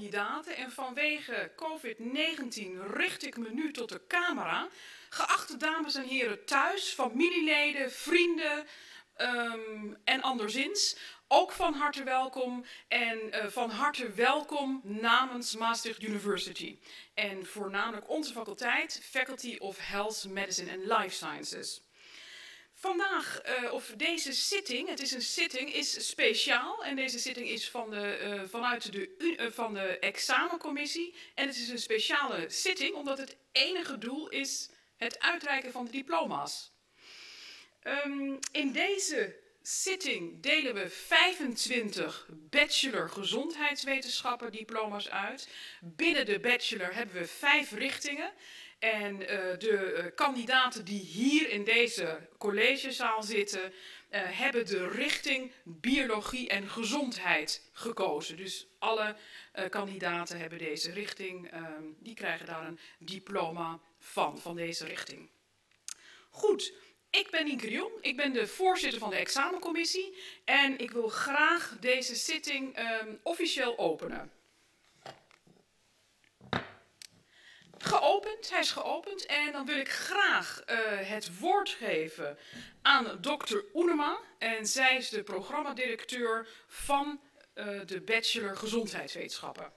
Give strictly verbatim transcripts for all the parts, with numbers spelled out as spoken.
kandidaten en vanwege covid negentien richt ik me nu tot de camera. Geachte dames en heren thuis, familieleden, vrienden um, en anderszins. Ook van harte welkom en uh, van harte welkom namens Maastricht University. En voornamelijk onze faculteit, Faculty of Health, Medicine and Life Sciences. Vandaag, uh, of deze zitting, het is een zitting, is speciaal. En deze zitting is van de, uh, vanuit de, uh, van de examencommissie. En het is een speciale zitting, omdat het enige doel is het uitreiken van de diploma's. Um, in deze zitting delen we vijfentwintig bachelor gezondheidswetenschappen diploma's uit. Binnen de bachelor hebben we vijf richtingen. En uh, de uh, kandidaten die hier in deze collegezaal zitten, uh, hebben de richting biologie en gezondheid gekozen. Dus alle uh, kandidaten hebben deze richting, uh, die krijgen daar een diploma van, van deze richting. Goed. Ik ben Nienke de Jong, ik ben de voorzitter van de examencommissie en ik wil graag deze zitting um, officieel openen. Geopend, hij is geopend en dan wil ik graag uh, het woord geven aan dokter Oenema en zij is de programmadirecteur van uh, de bachelor gezondheidswetenschappen.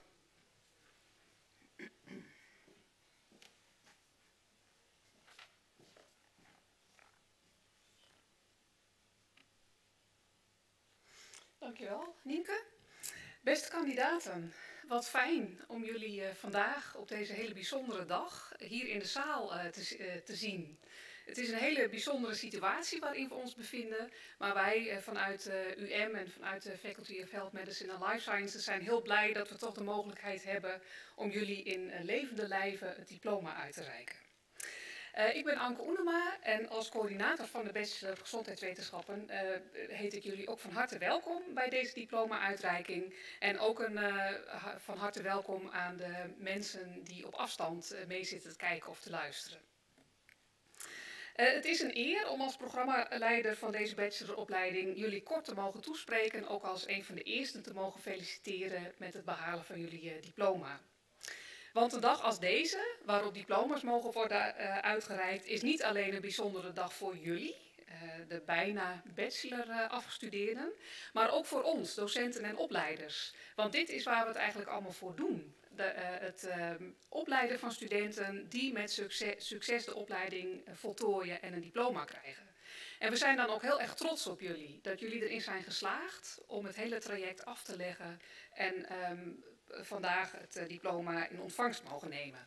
Dankjewel, Nienke. Beste kandidaten, wat fijn om jullie uh, vandaag op deze hele bijzondere dag hier in de zaal uh, te, uh, te zien. Het is een hele bijzondere situatie waarin we ons bevinden, maar wij uh, vanuit uh, U M en vanuit de Faculty of Health, Medicine and Life Sciences zijn heel blij dat we toch de mogelijkheid hebben om jullie in uh, levende lijven het diploma uit te reiken. Uh, ik ben Anke Oenema en als coördinator van de Bachelor Gezondheidswetenschappen uh, heet ik jullie ook van harte welkom bij deze diploma-uitreiking. En ook een, uh, van harte welkom aan de mensen die op afstand uh, mee zitten te kijken of te luisteren. Uh, het is een eer om als programmaleider van deze bacheloropleiding jullie kort te mogen toespreken, ook als een van de eersten te mogen feliciteren met het behalen van jullie uh, diploma. Want een dag als deze, waarop diploma's mogen worden uh, uitgereikt, is niet alleen een bijzondere dag voor jullie, uh, de bijna bachelor uh, afgestudeerden, maar ook voor ons, docenten en opleiders. Want dit is waar we het eigenlijk allemaal voor doen. De, uh, het uh, opleiden van studenten die met succes, succes de opleiding uh, voltooien en een diploma krijgen. En we zijn dan ook heel erg trots op jullie, dat jullie erin zijn geslaagd om het hele traject af te leggen en um, vandaag het uh, diploma in ontvangst mogen nemen.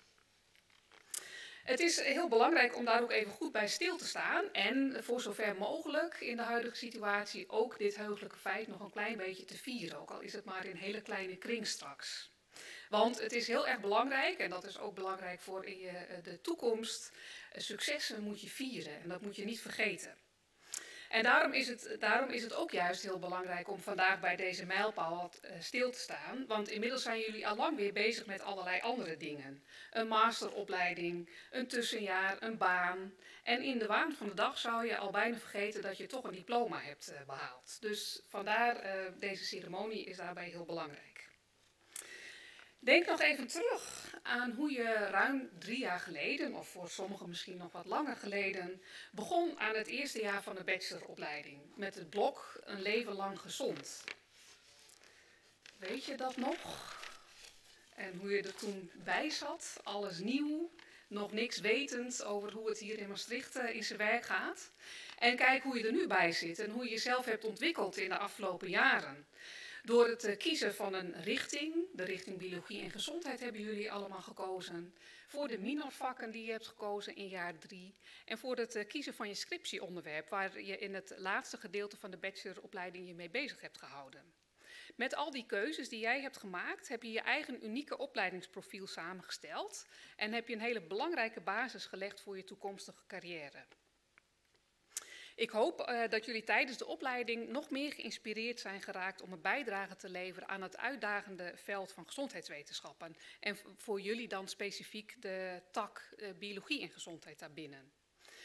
Het is heel belangrijk om daar ook even goed bij stil te staan en voor zover mogelijk in de huidige situatie ook dit heugelijke feit nog een klein beetje te vieren, ook al is het maar in een hele kleine kring straks. Want het is heel erg belangrijk, en dat is ook belangrijk voor in je, de toekomst, successen moet je vieren en dat moet je niet vergeten. En daarom is, het, daarom is het ook juist heel belangrijk om vandaag bij deze mijlpaal wat uh, stil te staan. Want inmiddels zijn jullie al lang weer bezig met allerlei andere dingen. Een masteropleiding, een tussenjaar, een baan. En in de waan van de dag zou je al bijna vergeten dat je toch een diploma hebt uh, behaald. Dus vandaar uh, deze ceremonie is daarbij heel belangrijk. Denk nog even terug aan hoe je ruim drie jaar geleden, of voor sommigen misschien nog wat langer geleden, begon aan het eerste jaar van de bacheloropleiding met het blok Een leven lang gezond. Weet je dat nog? En hoe je er toen bij zat, alles nieuw, nog niks wetend over hoe het hier in Maastricht in zijn werk gaat. En kijk hoe je er nu bij zit en hoe je jezelf hebt ontwikkeld in de afgelopen jaren. Door het kiezen van een richting, de richting biologie en gezondheid hebben jullie allemaal gekozen. Voor de minorvakken die je hebt gekozen in jaar drie. En voor het kiezen van je scriptieonderwerp, waar je in het laatste gedeelte van de bacheloropleiding je mee bezig hebt gehouden. Met al die keuzes die jij hebt gemaakt, heb je je eigen unieke opleidingsprofiel samengesteld. En heb je een hele belangrijke basis gelegd voor je toekomstige carrière. Ik hoop uh, dat jullie tijdens de opleiding nog meer geïnspireerd zijn geraakt om een bijdrage te leveren aan het uitdagende veld van gezondheidswetenschappen. En voor jullie dan specifiek de tak uh, biologie en gezondheid daarbinnen.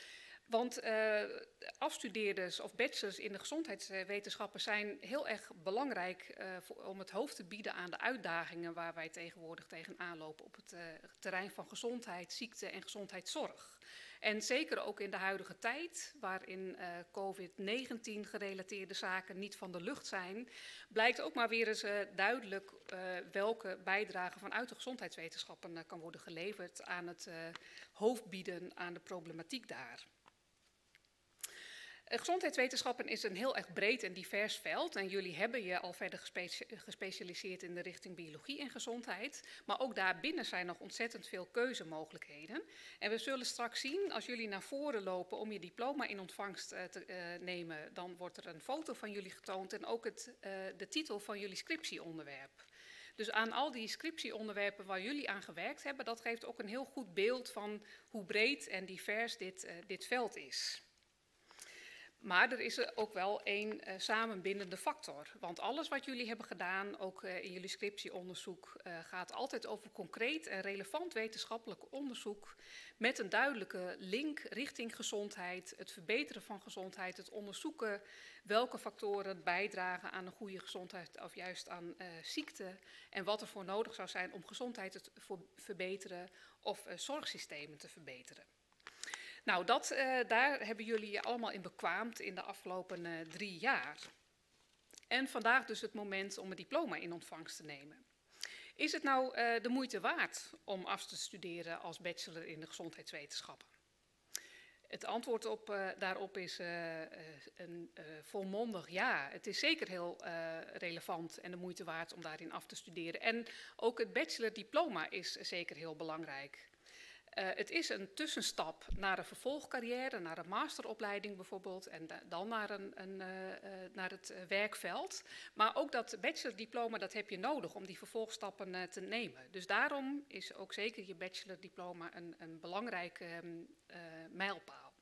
Want uh, afstudeerders of bachelors in de gezondheidswetenschappen zijn heel erg belangrijk uh, voor, om het hoofd te bieden aan de uitdagingen waar wij tegenwoordig tegenaan lopen op het uh, terrein van gezondheid, ziekte en gezondheidszorg. En zeker ook in de huidige tijd, waarin uh, COVID negentien gerelateerde zaken niet van de lucht zijn, blijkt ook maar weer eens uh, duidelijk uh, welke bijdrage vanuit de gezondheidswetenschappen uh, kan worden geleverd aan het uh, hoofd bieden aan de problematiek daar. Gezondheidswetenschappen is een heel erg breed en divers veld en jullie hebben je al verder gespe gespecialiseerd in de richting biologie en gezondheid. Maar ook daarbinnen zijn nog ontzettend veel keuzemogelijkheden. En we zullen straks zien, als jullie naar voren lopen om je diploma in ontvangst uh, te uh, nemen, dan wordt er een foto van jullie getoond en ook het, uh, de titel van jullie scriptieonderwerp. Dus aan al die scriptieonderwerpen waar jullie aan gewerkt hebben, dat geeft ook een heel goed beeld van hoe breed en divers dit, uh, dit veld is. Maar er is er ook wel één uh, samenbindende factor. Want alles wat jullie hebben gedaan, ook uh, in jullie scriptieonderzoek, uh, gaat altijd over concreet en relevant wetenschappelijk onderzoek met een duidelijke link richting gezondheid, het verbeteren van gezondheid, het onderzoeken welke factoren bijdragen aan een goede gezondheid of juist aan uh, ziekte en wat er voor nodig zou zijn om gezondheid te verbeteren of uh, zorgsystemen te verbeteren. Nou, dat, uh, daar hebben jullie je allemaal in bekwaamd in de afgelopen uh, drie jaar. En vandaag dus het moment om een diploma in ontvangst te nemen. Is het nou uh, de moeite waard om af te studeren als bachelor in de gezondheidswetenschappen? Het antwoord op, uh, daarop is uh, uh, een uh, volmondig ja. Het is zeker heel uh, relevant en de moeite waard om daarin af te studeren. En ook het bachelordiploma is zeker heel belangrijk. Uh, het is een tussenstap naar een vervolgcarrière, naar een masteropleiding bijvoorbeeld, en da dan naar, een, een, uh, uh, naar het uh, werkveld. Maar ook dat bachelordiploma, dat heb je nodig om die vervolgstappen uh, te nemen. Dus daarom is ook zeker je bachelordiploma een, een belangrijke um, uh, mijlpaal.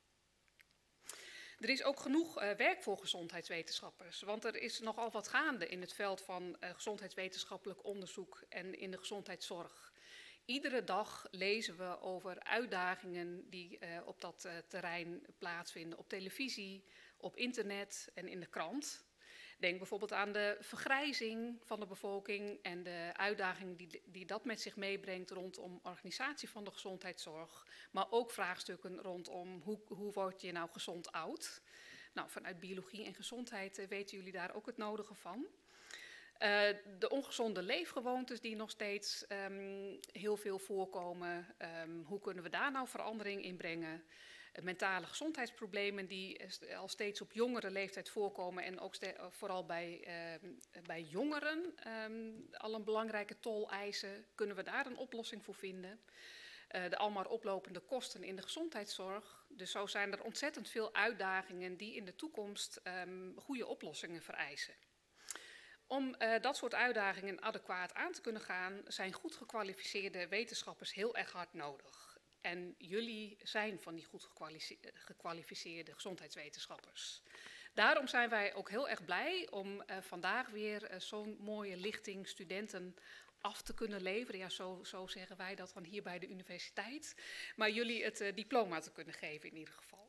Er is ook genoeg uh, werk voor gezondheidswetenschappers, want er is nogal wat gaande in het veld van uh, gezondheidswetenschappelijk onderzoek en in de gezondheidszorg. Iedere dag lezen we over uitdagingen die uh, op dat uh, terrein plaatsvinden, op televisie, op internet en in de krant. Denk bijvoorbeeld aan de vergrijzing van de bevolking en de uitdagingen die, die dat met zich meebrengt rondom organisatie van de gezondheidszorg. Maar ook vraagstukken rondom hoe, hoe word je nou gezond oud. Nou, vanuit biologie en gezondheid uh, weten jullie daar ook het nodige van. Uh, de ongezonde leefgewoontes die nog steeds um, heel veel voorkomen. Um, hoe kunnen we daar nou verandering in brengen? Uh, mentale gezondheidsproblemen die uh, al steeds op jongere leeftijd voorkomen en ook uh, vooral bij, uh, bij jongeren um, al een belangrijke tol eisen. Kunnen we daar een oplossing voor vinden? Uh, de almaar oplopende kosten in de gezondheidszorg. Dus zo zijn er ontzettend veel uitdagingen die in de toekomst um, goede oplossingen vereisen. Om uh, dat soort uitdagingen adequaat aan te kunnen gaan, zijn goed gekwalificeerde wetenschappers heel erg hard nodig. En jullie zijn van die goed gekwalificeerde gezondheidswetenschappers. Daarom zijn wij ook heel erg blij om uh, vandaag weer uh, zo'n mooie lichting studenten af te kunnen leveren. Ja, zo, zo zeggen wij dat dan hier bij de universiteit. Maar jullie het uh, diploma te kunnen geven in ieder geval.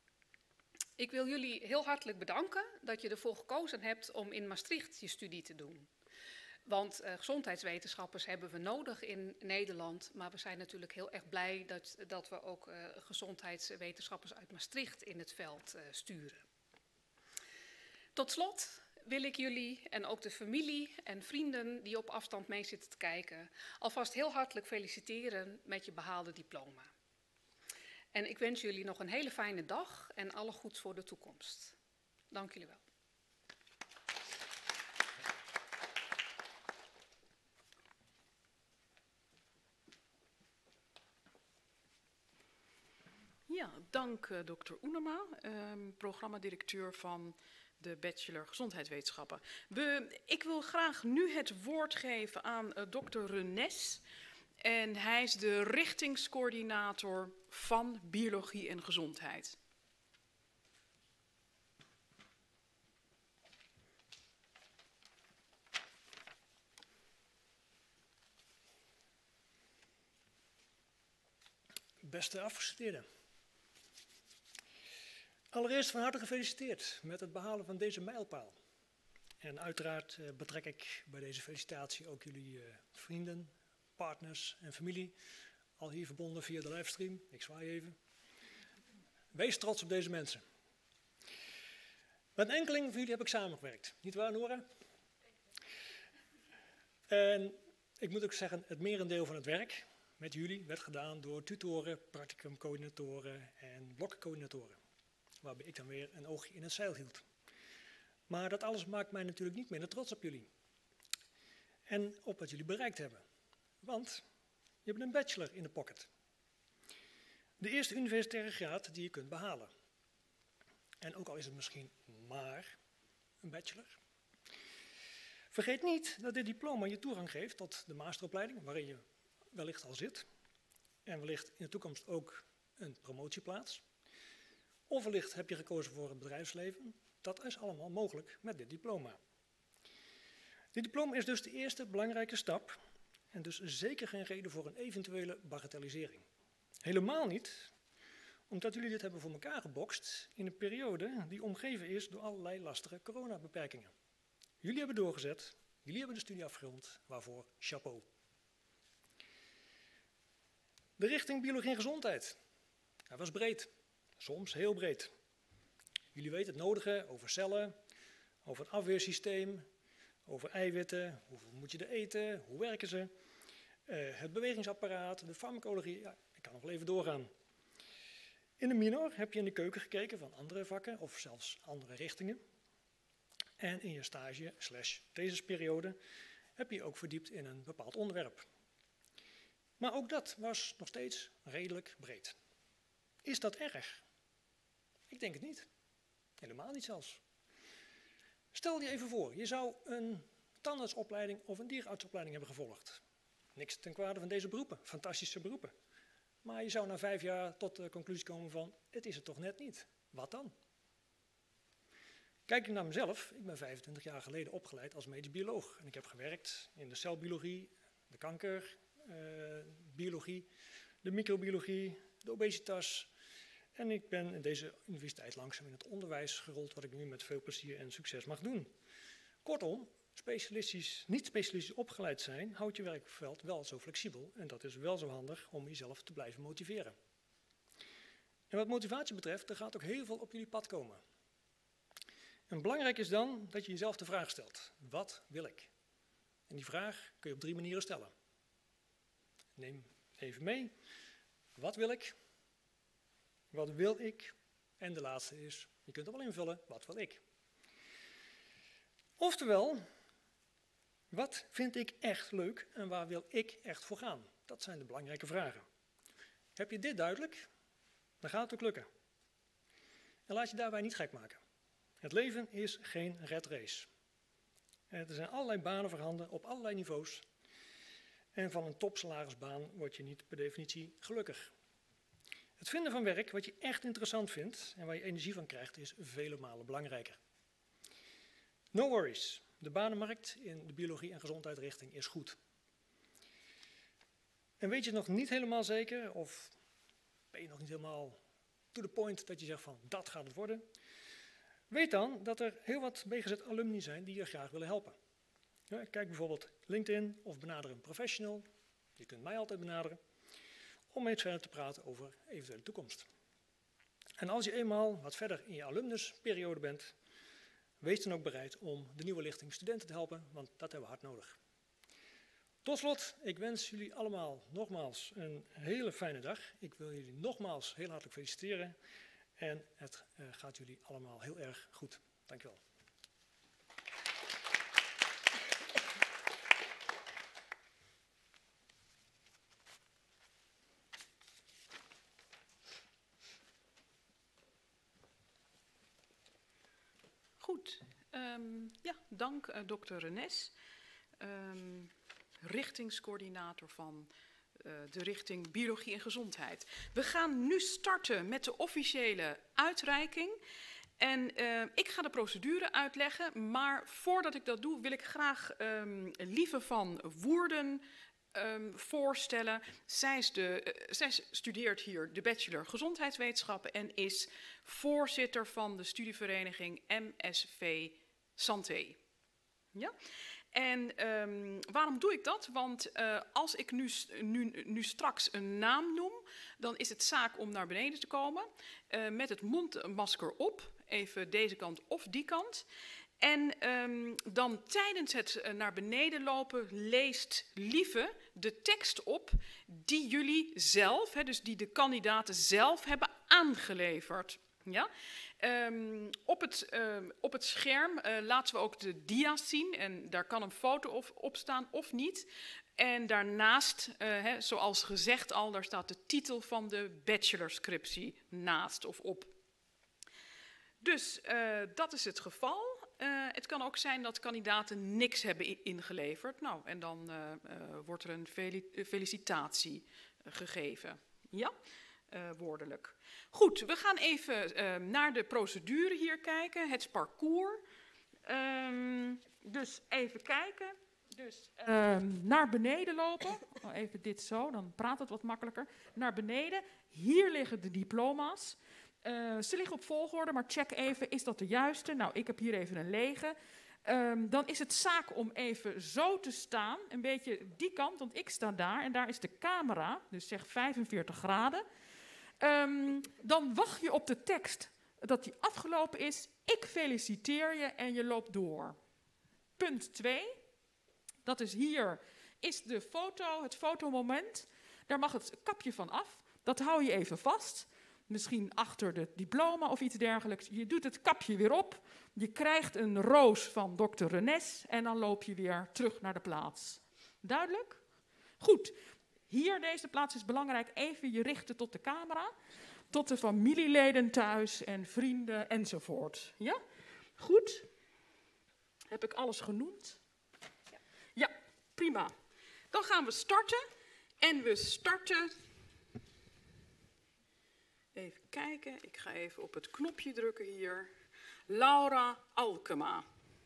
Ik wil jullie heel hartelijk bedanken dat je ervoor gekozen hebt om in Maastricht je studie te doen. Want uh, gezondheidswetenschappers hebben we nodig in Nederland, maar we zijn natuurlijk heel erg blij dat, dat we ook uh, gezondheidswetenschappers uit Maastricht in het veld uh, sturen. Tot slot wil ik jullie en ook de familie en vrienden die op afstand mee zitten te kijken, alvast heel hartelijk feliciteren met je behaalde diploma. En ik wens jullie nog een hele fijne dag en alle goeds voor de toekomst. Dank jullie wel. Ja, dank uh, dokter Oenema, uh, programmadirecteur van de Bachelor Gezondheidswetenschappen. We, ik wil graag nu het woord geven aan uh, dokter Renes. En hij is de richtingscoördinator van biologie en gezondheid. Beste afgestudeerden. Allereerst van harte gefeliciteerd met het behalen van deze mijlpaal. En uiteraard uh, betrek ik bij deze felicitatie ook jullie uh, vrienden, partners en familie. Al hier verbonden via de livestream. Ik zwaai even. Wees trots op deze mensen. Met een enkeling van jullie heb ik samengewerkt. Niet waar, Nora? En ik moet ook zeggen, het merendeel van het werk met jullie werd gedaan door tutoren, practicumcoördinatoren en blokkencoördinatoren. Waarbij ik dan weer een oogje in het zeil hield. Maar dat alles maakt mij natuurlijk niet minder trots op jullie. En op wat jullie bereikt hebben. Want je hebt een bachelor in de pocket. De eerste universitaire graad die je kunt behalen. En ook al is het misschien maar een bachelor. Vergeet niet dat dit diploma je toegang geeft tot de masteropleiding, waarin je wellicht al zit. En wellicht in de toekomst ook een promotieplaats. Of wellicht heb je gekozen voor het bedrijfsleven. Dat is allemaal mogelijk met dit diploma. Dit diploma is dus de eerste belangrijke stap. En dus zeker geen reden voor een eventuele bagatellisering. Helemaal niet, omdat jullie dit hebben voor elkaar gebokst in een periode die omgeven is door allerlei lastige coronabeperkingen. Jullie hebben doorgezet, jullie hebben de studie afgerond, waarvoor chapeau. De richting biologie en gezondheid. Hij was breed, soms heel breed. Jullie weten het nodige over cellen, over het afweersysteem, over eiwitten, hoeveel moet je er eten, hoe werken ze, uh, het bewegingsapparaat, de farmacologie, ja, ik kan nog wel even doorgaan. In de minor heb je in de keuken gekeken van andere vakken of zelfs andere richtingen. En in je stage slash thesisperiode heb je ook verdiept in een bepaald onderwerp. Maar ook dat was nog steeds redelijk breed. Is dat erg? Ik denk het niet. Helemaal niet zelfs. Stel je even voor, je zou een tandartsopleiding of een dierenartsopleiding hebben gevolgd. Niks ten kwade van deze beroepen, fantastische beroepen. Maar je zou na vijf jaar tot de conclusie komen van, het is het toch net niet. Wat dan? Kijk ik naar mezelf, ik ben vijfentwintig jaar geleden opgeleid als medisch bioloog. En ik heb gewerkt in de celbiologie, de kankerbiologie, uh, de microbiologie, de obesitas. En ik ben in deze universiteit langzaam in het onderwijs gerold, wat ik nu met veel plezier en succes mag doen. Kortom, specialistisch, niet specialistisch opgeleid zijn, houdt je werkveld wel zo flexibel. En dat is wel zo handig om jezelf te blijven motiveren. En wat motivatie betreft, er gaat ook heel veel op jullie pad komen. En belangrijk is dan dat je jezelf de vraag stelt, wat wil ik? En die vraag kun je op drie manieren stellen. Neem even mee, wat wil ik? Wat wil ik? En de laatste is, je kunt er wel invullen, wat wil ik? Oftewel, wat vind ik echt leuk en waar wil ik echt voor gaan? Dat zijn de belangrijke vragen. Heb je dit duidelijk? Dan gaat het ook lukken. En laat je daarbij niet gek maken. Het leven is geen red race. Er zijn allerlei banen voorhanden op allerlei niveaus. En van een topsalarisbaan word je niet per definitie gelukkig. Het vinden van werk wat je echt interessant vindt en waar je energie van krijgt is vele malen belangrijker. No worries, de banenmarkt in de biologie- en gezondheidsrichting is goed. En weet je het nog niet helemaal zeker of ben je nog niet helemaal to the point dat je zegt van dat gaat het worden? Weet dan dat er heel wat B G Z alumni zijn die je graag willen helpen. Ja, kijk bijvoorbeeld LinkedIn of benader een professional. Je kunt mij altijd benaderen om eens verder te praten over eventuele toekomst. En als je eenmaal wat verder in je alumnusperiode bent, wees dan ook bereid om de nieuwe lichting studenten te helpen, want dat hebben we hard nodig. Tot slot, ik wens jullie allemaal nogmaals een hele fijne dag. Ik wil jullie nogmaals heel hartelijk feliciteren en het uh, gaat jullie allemaal heel erg goed. Dank je wel. Goed, um, ja, dank uh, dokter Renes, um, richtingscoördinator van uh, de richting Biologie en Gezondheid. We gaan nu starten met de officiële uitreiking. En uh, ik ga de procedure uitleggen, maar voordat ik dat doe wil ik graag um, Lieve van Woerden um, voorstellen. Zij, is de, uh, zij studeert hier de bachelor gezondheidswetenschappen en is voorzitter van de studievereniging M S V Santé. Ja? En um, waarom doe ik dat? Want uh, als ik nu, nu, nu straks een naam noem, dan is het zaak om naar beneden te komen uh, met het mondmasker op, even deze kant of die kant. En um, dan tijdens het uh, naar beneden lopen leest Lieve de tekst op die jullie zelf, hè, dus die de kandidaten zelf hebben aangeleverd. Ja? Um, op, het, uh, op het scherm uh, laten we ook de dia's zien en daar kan een foto op, op staan of niet. En daarnaast, uh, hè, zoals gezegd al, daar staat de titel van de bachelorscriptie naast of op. Dus uh, dat is het geval. Uh, het kan ook zijn dat kandidaten niks hebben ingeleverd. Nou, en dan uh, uh, wordt er een felicitatie uh, gegeven. Ja, uh, woordelijk. Goed, we gaan even uh, naar de procedure hier kijken, het parcours. Um, dus even kijken. Dus uh, naar beneden lopen. Oh, even dit zo, dan praat het wat makkelijker. Naar beneden. Hier liggen de diploma's. Uh, ze liggen op volgorde, maar check even, is dat de juiste? Nou, ik heb hier even een lege. Um, dan is het zaak om even zo te staan, een beetje die kant, want ik sta daar en daar is de camera, dus zeg vijfenveertig graden. Um, dan wacht je op de tekst dat die afgelopen is. Ik feliciteer je en je loopt door. Punt twee, dat is hier, is de foto, het fotomoment. Daar mag het kapje van af, dat hou je even vast. Misschien achter het diploma of iets dergelijks. Je doet het kapje weer op. Je krijgt een roos van dokter Renes en dan loop je weer terug naar de plaats. Duidelijk? Goed. Hier, deze plaats is belangrijk. Even je richten tot de camera. Tot de familieleden thuis en vrienden enzovoort. Ja? Goed. Heb ik alles genoemd? Ja, ja, prima. Dan gaan we starten. En we starten... Even kijken, ik ga even op het knopje drukken hier. Laura Alkema.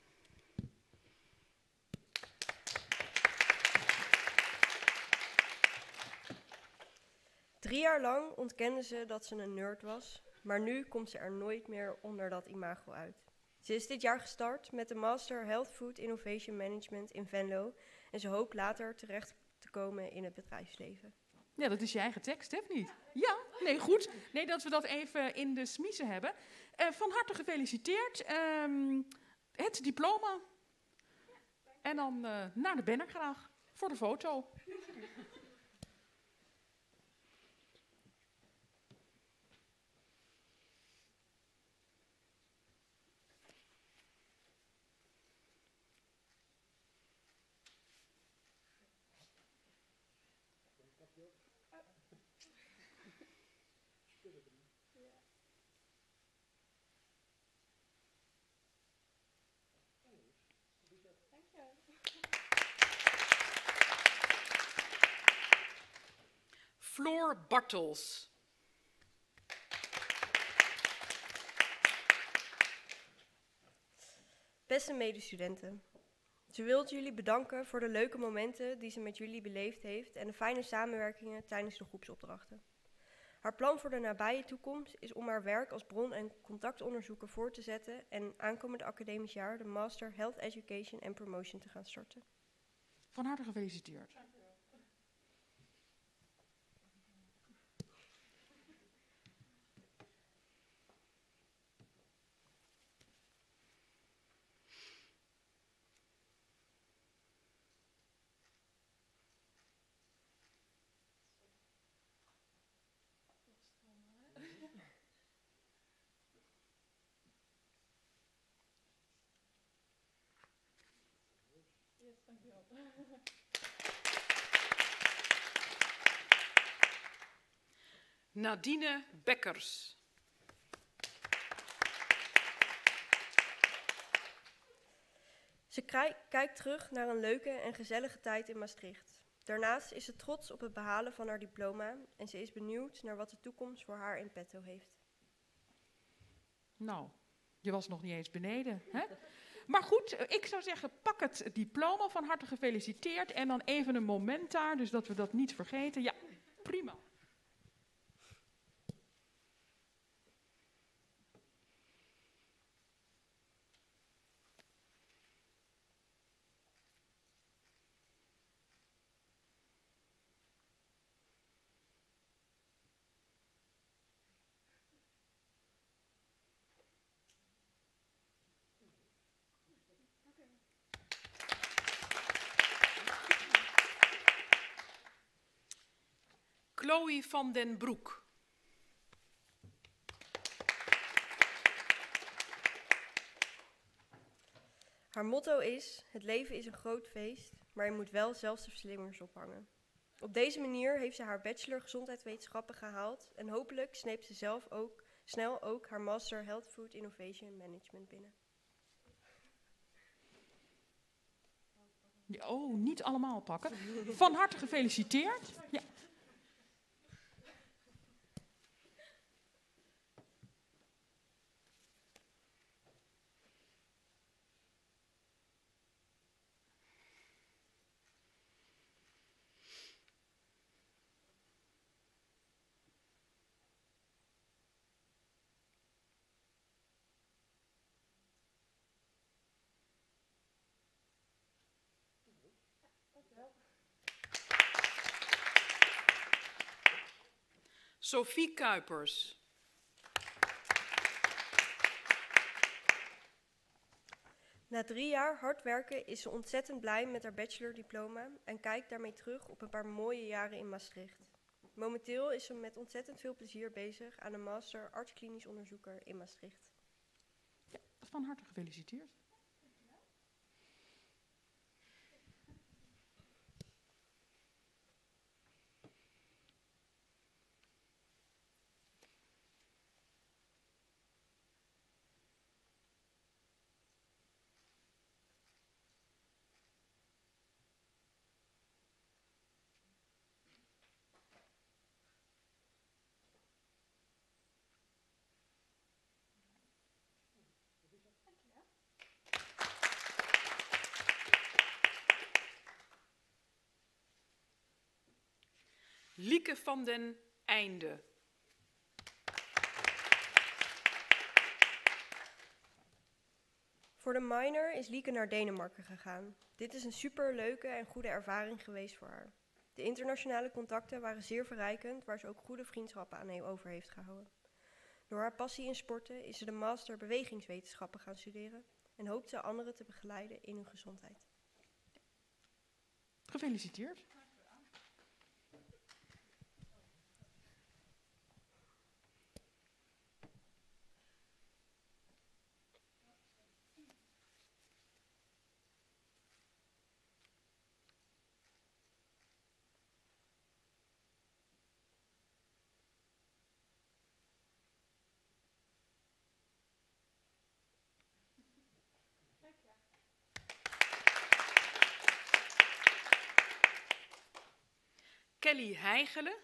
Drie jaar lang ontkende ze dat ze een nerd was, maar nu komt ze er nooit meer onder dat imago uit. Ze is dit jaar gestart met de Master Health Food Innovation Management in Venlo en ze hoopt later terecht te komen in het bedrijfsleven. Ja, dat is je eigen tekst, hè, of niet? Ja, nee, goed. Nee, dat we dat even in de smiezen hebben. Uh, van harte gefeliciteerd. Um, het diploma. En dan uh, naar de banner graag, voor de foto. Floor Bartels. Beste medestudenten, ze wil jullie bedanken voor de leuke momenten die ze met jullie beleefd heeft en de fijne samenwerkingen tijdens de groepsopdrachten. Haar plan voor de nabije toekomst is om haar werk als bron- en contactonderzoeker voor te zetten en aankomend academisch jaar de Master Health Education and Promotion te gaan starten. Van harte gefeliciteerd. Yes, dankjewel. Nadine Bekkers. Ze kijkt terug naar een leuke en gezellige tijd in Maastricht. Daarnaast is ze trots op het behalen van haar diploma en ze is benieuwd naar wat de toekomst voor haar in petto heeft. Nou, je was nog niet eens beneden, hè? Maar goed, ik zou zeggen, pak het diploma, van harte gefeliciteerd. En dan even een moment daar, dus dat we dat niet vergeten. Ja, prima. Chloe van den Broek. Haar motto is: het leven is een groot feest, maar je moet wel zelfs de slingers ophangen. Op deze manier heeft ze haar bachelor gezondheidswetenschappen gehaald en hopelijk sneept ze zelf ook snel ook haar master Health Food Innovation Management binnen. Oh, niet allemaal pakken. Van harte gefeliciteerd. Ja. Sophie Kuipers. Na drie jaar hard werken is ze ontzettend blij met haar bachelordiploma en kijkt daarmee terug op een paar mooie jaren in Maastricht. Momenteel is ze met ontzettend veel plezier bezig aan een master arts-klinisch onderzoeker in Maastricht. Ja, van harte gefeliciteerd. Lieke van den Einde. Voor de minor is Lieke naar Denemarken gegaan. Dit is een superleuke en goede ervaring geweest voor haar. De internationale contacten waren zeer verrijkend, waar ze ook goede vriendschappen aan over heeft gehouden. Door haar passie in sporten is ze de master bewegingswetenschappen gaan studeren en hoopt ze anderen te begeleiden in hun gezondheid. Gefeliciteerd. Kelly Heigelen.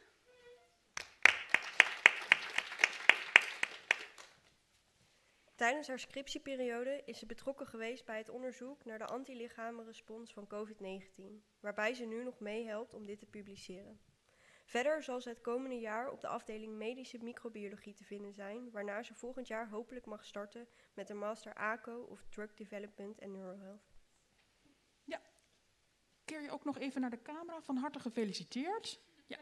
Tijdens haar scriptieperiode is ze betrokken geweest bij het onderzoek naar de antilichamenrespons van covid negentien, waarbij ze nu nog meehelpt om dit te publiceren. Verder zal ze het komende jaar op de afdeling medische microbiologie te vinden zijn, waarna ze volgend jaar hopelijk mag starten met een master A C O of Drug Development en Neurohealth. Ja, keer je ook nog even naar de camera. Van harte gefeliciteerd. Ja.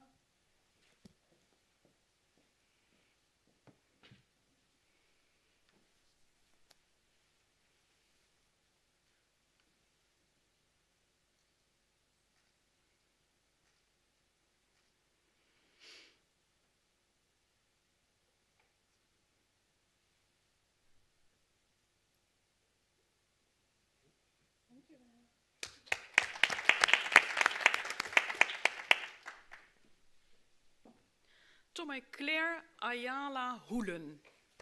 Tommy Claire Ayala Hoelen.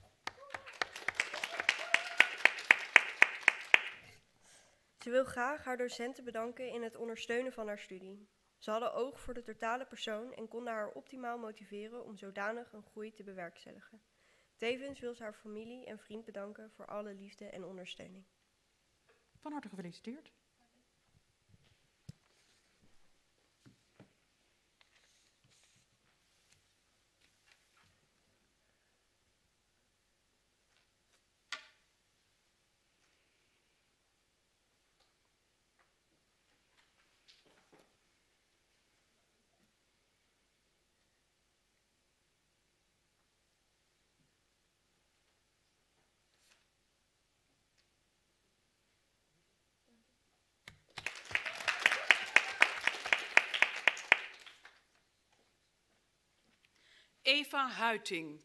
Ze wil graag haar docenten bedanken in het ondersteunen van haar studie. Ze hadden oog voor de totale persoon en konden haar optimaal motiveren om zodanig een groei te bewerkstelligen. Tevens wil ze haar familie en vriend bedanken voor alle liefde en ondersteuning. Van harte gefeliciteerd. Eva Huiting.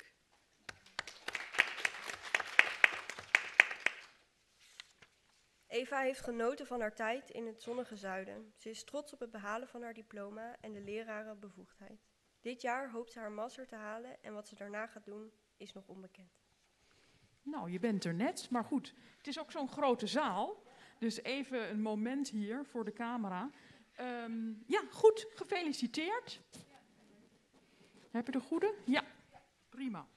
Eva heeft genoten van haar tijd in het zonnige zuiden. Ze is trots op het behalen van haar diploma en de lerarenbevoegdheid. Dit jaar hoopt ze haar master te halen en wat ze daarna gaat doen is nog onbekend. Nou, je bent er net, maar goed. Het is ook zo'n grote zaal, dus even een moment hier voor de camera. Um, ja, goed, gefeliciteerd. Heb je de goede? Ja, prima.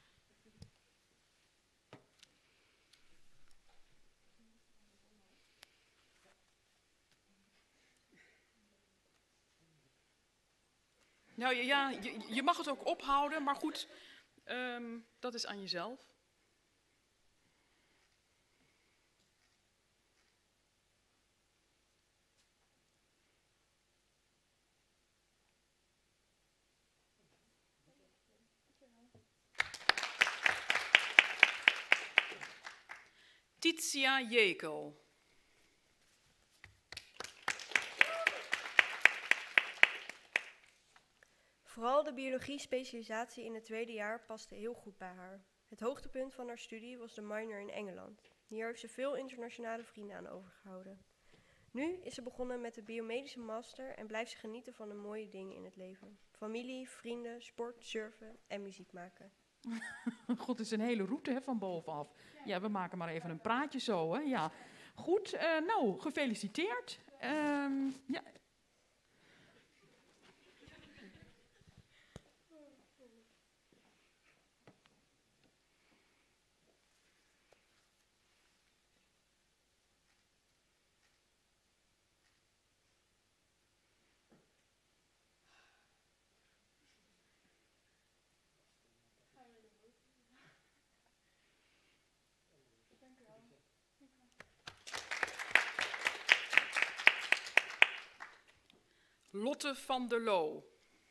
Nou ja, je, je mag het ook ophouden, maar goed, um, dat is aan jezelf. Titia Jekel. Vooral de biologie-specialisatie in het tweede jaar paste heel goed bij haar. Het hoogtepunt van haar studie was de minor in Engeland. Hier heeft ze veel internationale vrienden aan overgehouden. Nu is ze begonnen met de biomedische master en blijft ze genieten van de mooie dingen in het leven. Familie, vrienden, sport, surfen en muziek maken. God, het is een hele route hè, van bovenaf. Ja, we maken maar even een praatje zo. Hè. Ja. Goed, uh, nou, gefeliciteerd. Um, ja. Lotte van der Loo.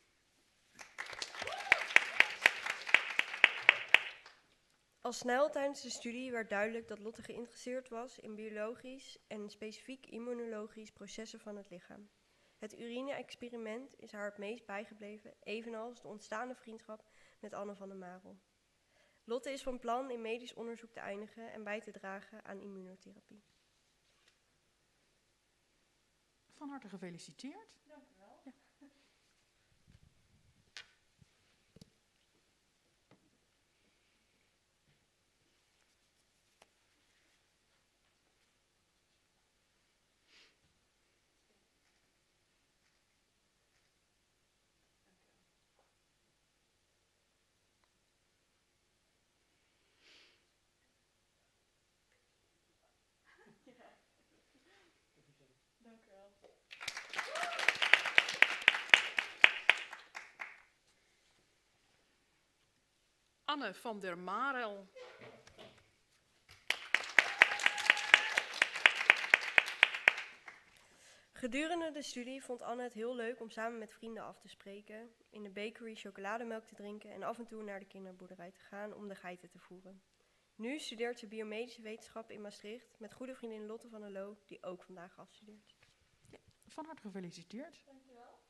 Al snel tijdens de studie werd duidelijk dat Lotte geïnteresseerd was in biologisch en specifiek immunologisch processen van het lichaam. Het urine-experiment is haar het meest bijgebleven, evenals de ontstaande vriendschap met Anne van der Marel. Lotte is van plan in medisch onderzoek te eindigen en bij te dragen aan immunotherapie. Van harte gefeliciteerd. Dank u wel. Ja. Dank u wel. Anne van der Marel. Gedurende de studie vond Anne het heel leuk om samen met vrienden af te spreken, in de bakery chocolademelk te drinken en af en toe naar de kinderboerderij te gaan om de geiten te voeren. Nu studeert ze biomedische wetenschap in Maastricht met goede vriendin Lotte van der Loo, die ook vandaag afstudeert. Ja, van harte gefeliciteerd. Dank u wel.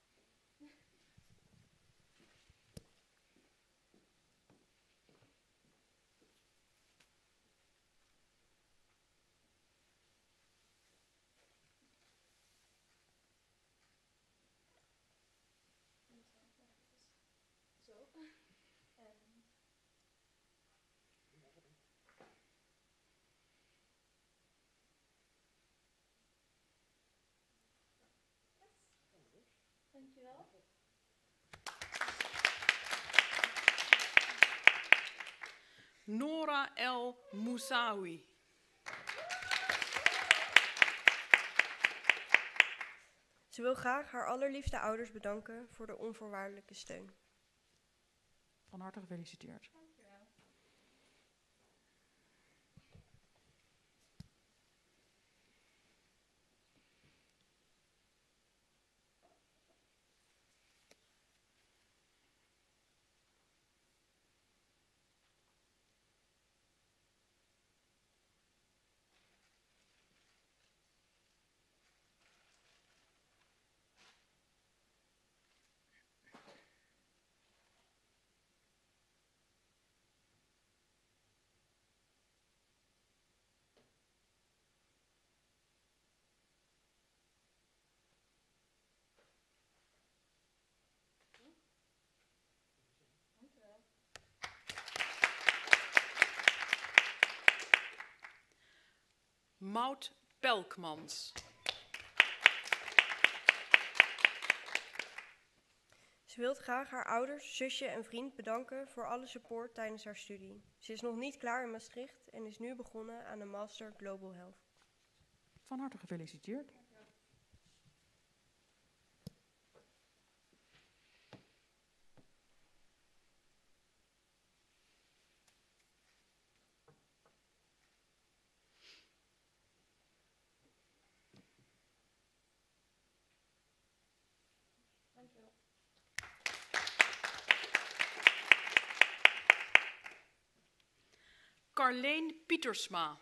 Zo. En dankjewel. Nora El Moussaoui. Ze wil graag haar allerliefste ouders bedanken voor de onvoorwaardelijke steun. Van harte gefeliciteerd. Maud Pelkmans. Ze wil graag haar ouders, zusje en vriend bedanken voor alle support tijdens haar studie. Ze is nog niet klaar in Maastricht en is nu begonnen aan de Master Global Health. Van harte gefeliciteerd. Dankjewel. Carleen Pietersma.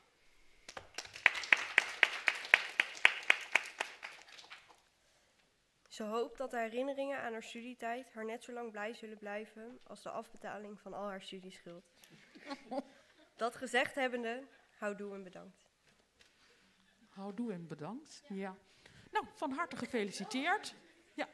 Ze hoopt dat de herinneringen aan haar studietijd haar net zo lang blij zullen blijven als de afbetaling van al haar studieschuld. Dat gezegd hebbende, houdoe en bedankt. Houdoe en bedankt. Ja. Nou, van harte gefeliciteerd. Ja.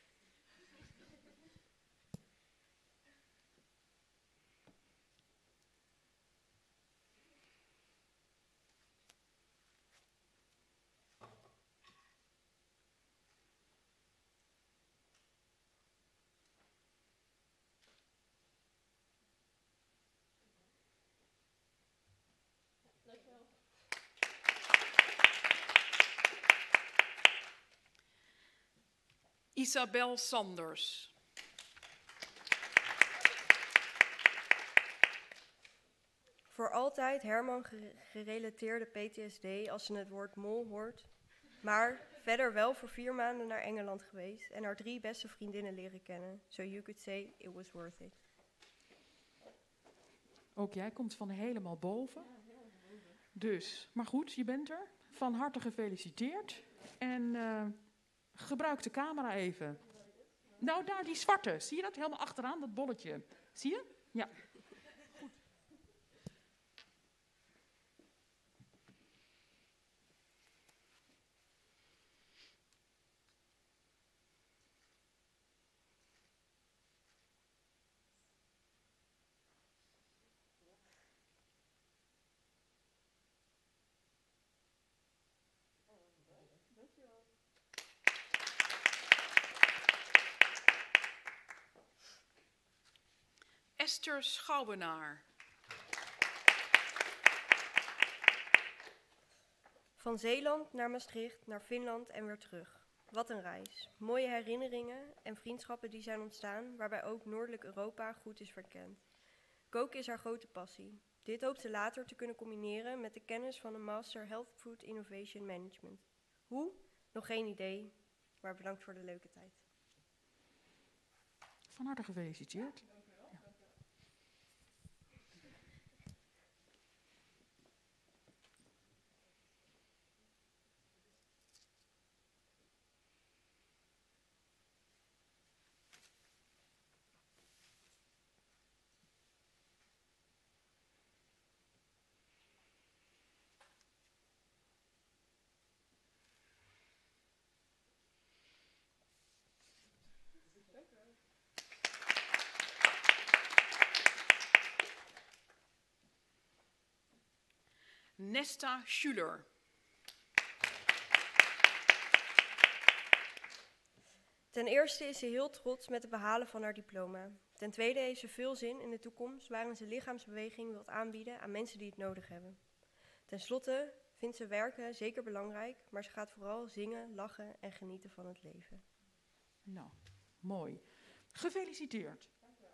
Dankjewel. Isabel Sanders. Voor altijd Herman gere- gerelateerde P T S D als ze het woord mol hoort. Maar verder wel voor vier maanden naar Engeland geweest en haar drie beste vriendinnen leren kennen. So you could say it was worth it. Ook jij komt van helemaal boven. Dus, maar goed, je bent er. Van harte gefeliciteerd. En uh, gebruik de camera even. Nou, daar die zwarte. Zie je dat? Helemaal achteraan, dat bolletje. Zie je? Ja. Esther Schouwenaar. Van Zeeland naar Maastricht, naar Finland en weer terug. Wat een reis. Mooie herinneringen en vriendschappen die zijn ontstaan, waarbij ook Noordelijk Europa goed is verkend. Koken is haar grote passie. Dit hoopt ze later te kunnen combineren met de kennis van een Master Health Food Innovation Management. Hoe? Nog geen idee, maar bedankt voor de leuke tijd. Van harte gefeliciteerd. Nesta Schuler. Ten eerste is ze heel trots met het behalen van haar diploma. Ten tweede heeft ze veel zin in de toekomst waarin ze lichaamsbeweging wilt aanbieden aan mensen die het nodig hebben. Ten slotte vindt ze werken zeker belangrijk, maar ze gaat vooral zingen, lachen en genieten van het leven. Nou, mooi. Gefeliciteerd.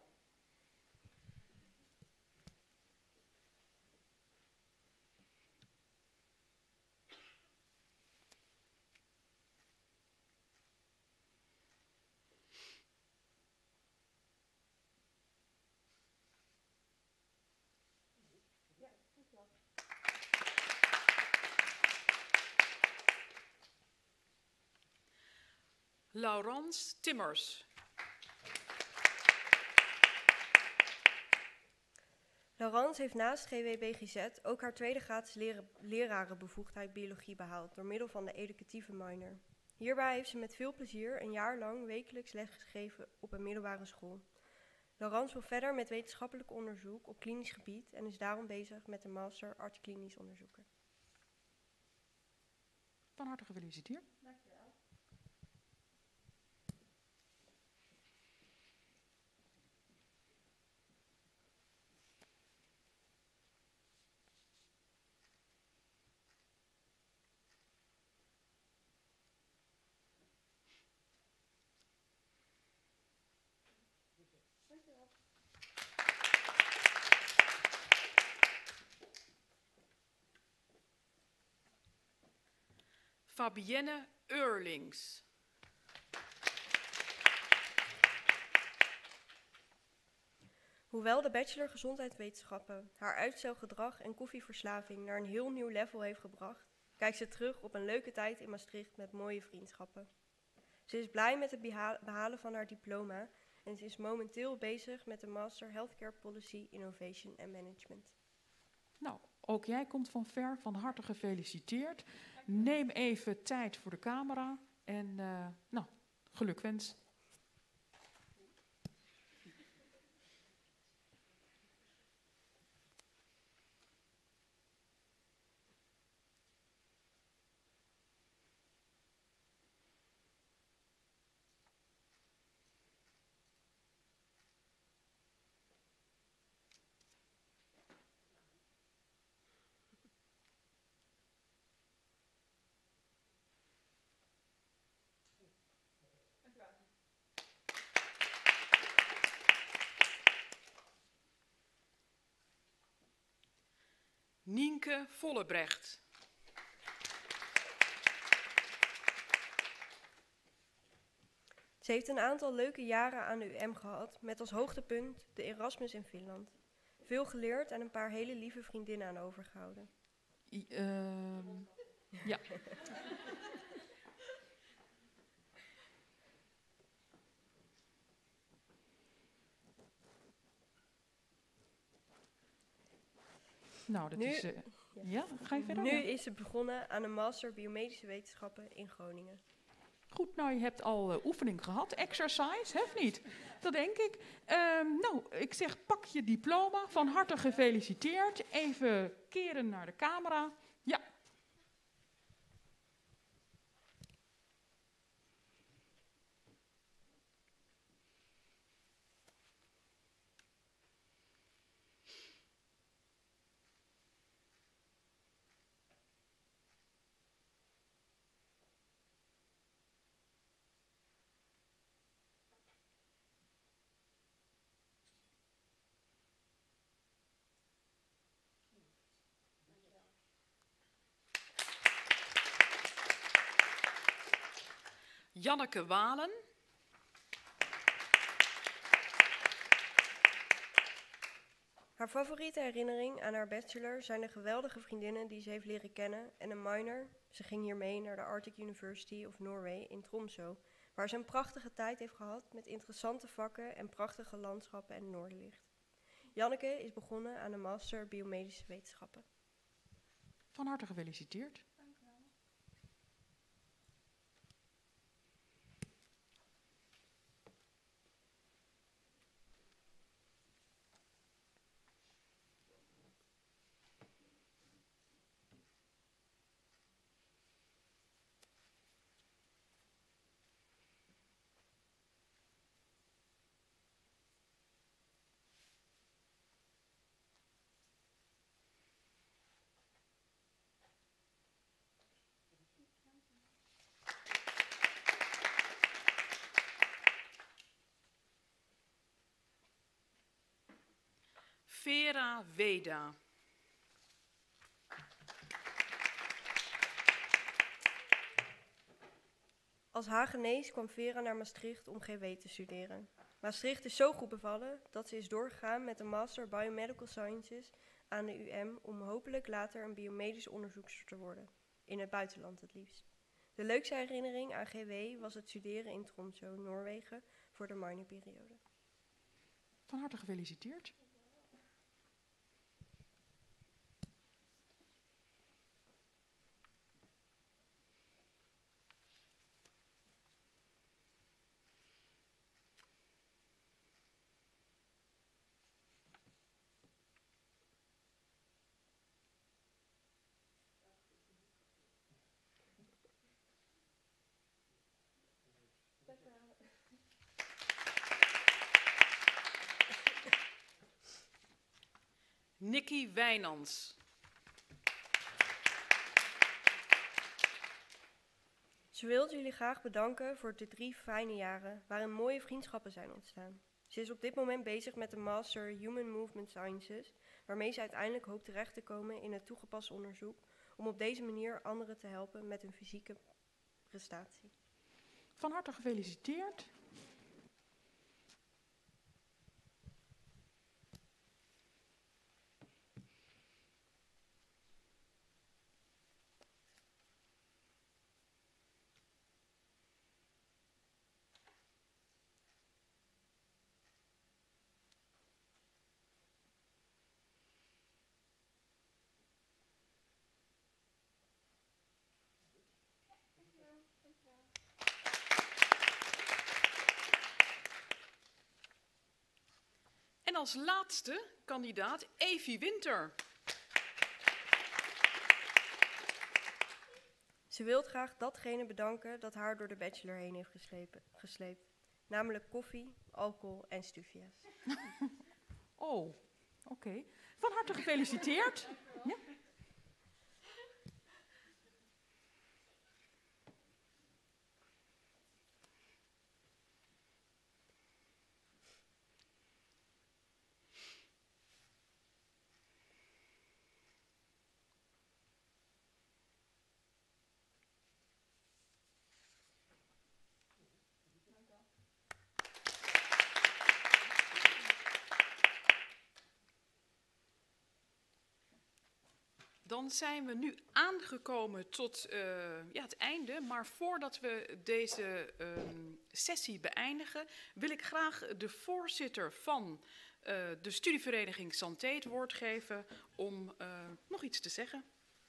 Laurence Timmers. Laurence heeft naast G W B G Z ook haar tweede gratis leren- lerarenbevoegdheid biologie behaald door middel van de educatieve minor. Hierbij heeft ze met veel plezier een jaar lang wekelijks lesgegeven op een middelbare school. Laurence wil verder met wetenschappelijk onderzoek op klinisch gebied en is daarom bezig met de master arts-klinisch onderzoeker. Van harte gefeliciteerd. Fabienne Eurlings. Hoewel de bachelor gezondheidswetenschappen haar uitstelgedrag en koffieverslaving naar een heel nieuw level heeft gebracht, kijkt ze terug op een leuke tijd in Maastricht met mooie vriendschappen. Ze is blij met het beha- behalen van haar diploma en ze is momenteel bezig met de Master Healthcare Policy, Innovation and Management. Nou, ook jij komt van ver, van harte gefeliciteerd. Neem even tijd voor de camera en uh, nou, gelukwens. Nienke Vollebrecht. Ze heeft een aantal leuke jaren aan de U M gehad, met als hoogtepunt de Erasmus in Finland. Veel geleerd en een paar hele lieve vriendinnen aan overgehouden. I, uh, ja. Nou, dat Nu, is... Uh, ja. ja, ga je verder? Nu Ja. is ze begonnen aan een master biomedische wetenschappen in Groningen. Goed, nou, je hebt al uh, oefening gehad. Exercise, hè, niet? Dat denk ik. Um, nou, ik zeg, pak je diploma. Van harte gefeliciteerd. Even keren naar de camera. Ja. Janneke Walen. Haar favoriete herinnering aan haar bachelor zijn de geweldige vriendinnen die ze heeft leren kennen en een minor. Ze ging hiermee naar de Arctic University of Norway in Tromsø, waar ze een prachtige tijd heeft gehad met interessante vakken en prachtige landschappen en noorderlicht. Janneke is begonnen aan de master biomedische wetenschappen. Van harte gefeliciteerd. Vera Weda. Als Hagenees kwam Vera naar Maastricht om G W te studeren. Maastricht is zo goed bevallen dat ze is doorgegaan met een Master Biomedical Sciences aan de U M om hopelijk later een biomedisch onderzoekster te worden. In het buitenland het liefst. De leukste herinnering aan G W was het studeren in Tromsø, Noorwegen, voor de minorperiode. Van harte gefeliciteerd. Nicky Wijnands. Ze wil jullie graag bedanken voor de drie fijne jaren waarin mooie vriendschappen zijn ontstaan. Ze is op dit moment bezig met de Master Human Movement Sciences, waarmee ze uiteindelijk hoopt terecht te komen in het toegepast onderzoek om op deze manier anderen te helpen met hun fysieke prestatie. Van harte gefeliciteerd. En als laatste kandidaat Evie Winter. Ze wil graag datgene bedanken dat haar door de bachelor heen heeft geslepen, gesleept. Namelijk koffie, alcohol en stufia's. Oh, oké. Okay. Van harte gefeliciteerd. Ja. Dan zijn we nu aangekomen tot uh, ja, het einde. Maar voordat we deze uh, sessie beëindigen, wil ik graag de voorzitter van uh, de studievereniging Santé het woord geven om uh, nog iets te zeggen.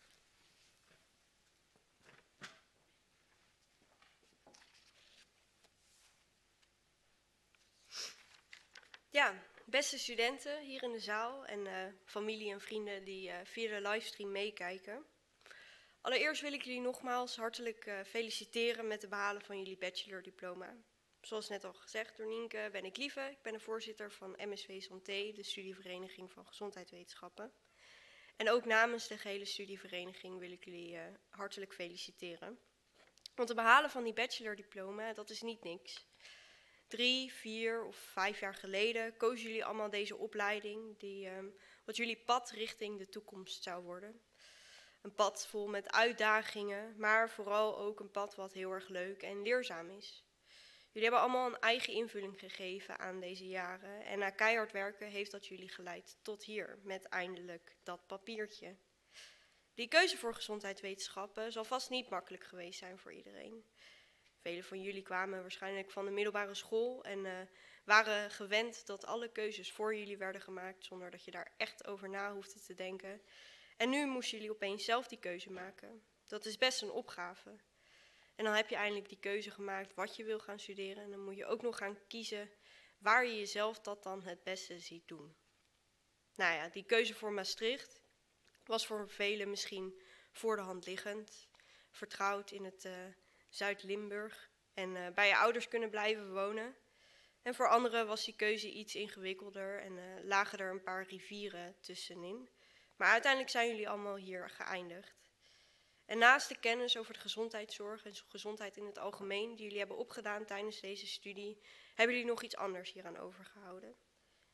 Ja, beste studenten hier in de zaal en uh, familie en vrienden die uh, via de livestream meekijken. Allereerst wil ik jullie nogmaals hartelijk uh, feliciteren met het behalen van jullie bachelordiploma. Zoals net al gezegd door Nienke ben ik Lieve. Ik ben de voorzitter van M S V Santé, de studievereniging van gezondheidswetenschappen. En ook namens de gehele studievereniging wil ik jullie uh, hartelijk feliciteren. Want het behalen van die bachelordiploma, dat is niet niks. Drie, vier of vijf jaar geleden kozen jullie allemaal deze opleiding die um, wat jullie pad richting de toekomst zou worden. Een pad vol met uitdagingen, maar vooral ook een pad wat heel erg leuk en leerzaam is. Jullie hebben allemaal een eigen invulling gegeven aan deze jaren en na keihard werken heeft dat jullie geleid tot hier, met eindelijk dat papiertje. Die keuze voor gezondheidswetenschappen zal vast niet makkelijk geweest zijn voor iedereen. Velen van jullie kwamen waarschijnlijk van de middelbare school en uh, waren gewend dat alle keuzes voor jullie werden gemaakt zonder dat je daar echt over na hoefde te denken. En nu moesten jullie opeens zelf die keuze maken. Dat is best een opgave. En dan heb je eindelijk die keuze gemaakt wat je wil gaan studeren en dan moet je ook nog gaan kiezen waar je jezelf dat dan het beste ziet doen. Nou ja, die keuze voor Maastricht was voor velen misschien voor de hand liggend, vertrouwd in het Uh, Zuid-Limburg en uh, bij je ouders kunnen blijven wonen. En voor anderen was die keuze iets ingewikkelder en uh, lagen er een paar rivieren tussenin. Maar uiteindelijk zijn jullie allemaal hier geëindigd. En naast de kennis over de gezondheidszorg en gezondheid in het algemeen die jullie hebben opgedaan tijdens deze studie, hebben jullie nog iets anders hieraan overgehouden.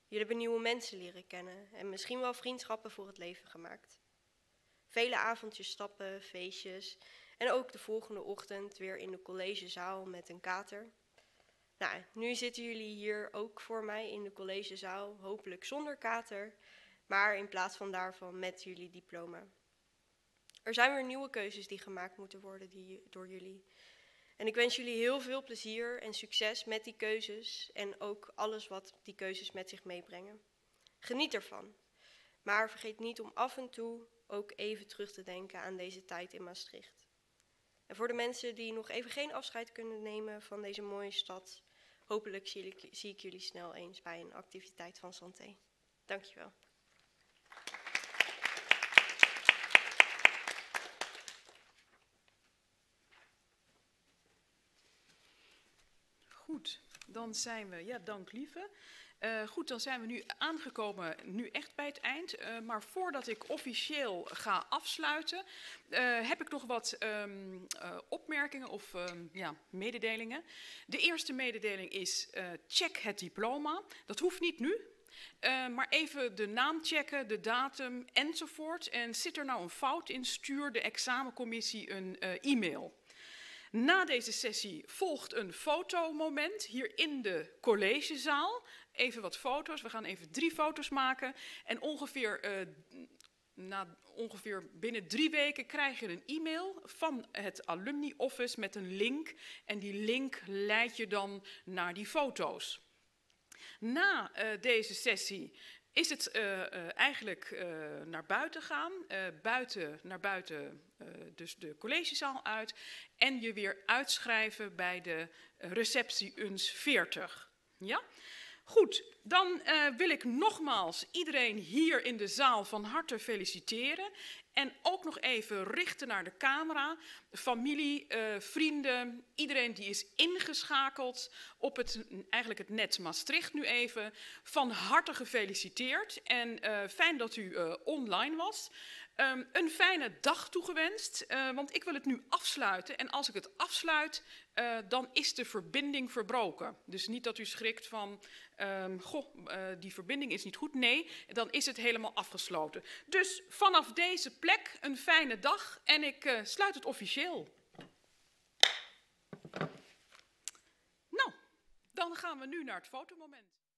Jullie hebben nieuwe mensen leren kennen en misschien wel vriendschappen voor het leven gemaakt. Vele avondjes stappen, feestjes en ook de volgende ochtend weer in de collegezaal met een kater. Nou, nu zitten jullie hier ook voor mij in de collegezaal, hopelijk zonder kater, maar in plaats van daarvan met jullie diploma. Er zijn weer nieuwe keuzes die gemaakt moeten worden die, door jullie. En ik wens jullie heel veel plezier en succes met die keuzes en ook alles wat die keuzes met zich meebrengen. Geniet ervan, maar vergeet niet om af en toe ook even terug te denken aan deze tijd in Maastricht. En voor de mensen die nog even geen afscheid kunnen nemen van deze mooie stad, hopelijk zie ik, zie ik jullie snel eens bij een activiteit van Santé. Dankjewel. Goed, dan zijn we, ja dank lieve. Uh, goed, dan zijn we nu aangekomen, nu echt bij het eind. Uh, maar voordat ik officieel ga afsluiten, uh, heb ik nog wat um, uh, opmerkingen of um, ja, mededelingen. De eerste mededeling is, uh, check het diploma. Dat hoeft niet nu. Uh, maar even de naam checken, de datum enzovoort. En zit er nou een fout in, stuur de examencommissie een uh, e-mail. Na deze sessie volgt een fotomoment hier in de collegezaal. Even wat foto's, we gaan even drie foto's maken. En ongeveer, uh, na, ongeveer binnen drie weken krijg je een e-mail van het Alumni Office met een link. En die link leidt je dan naar die foto's. Na uh, deze sessie is het uh, uh, eigenlijk uh, naar buiten gaan, uh, buiten, naar buiten, uh, dus de collegezaal uit, en je weer uitschrijven bij de receptie Uns veertig. Ja? Goed, dan uh, wil ik nogmaals iedereen hier in de zaal van harte feliciteren. En ook nog even richten naar de camera, familie, uh, vrienden, iedereen die is ingeschakeld op het, eigenlijk het net Maastricht nu even. Van harte gefeliciteerd en uh, fijn dat u uh, online was. Um, een fijne dag toegewenst, uh, want ik wil het nu afsluiten. En als ik het afsluit, uh, dan is de verbinding verbroken. Dus niet dat u schrikt van, um, goh, uh, die verbinding is niet goed. Nee, dan is het helemaal afgesloten. Dus vanaf deze plek een fijne dag en ik uh, sluit het officieel. Nou, dan gaan we nu naar het fotomoment.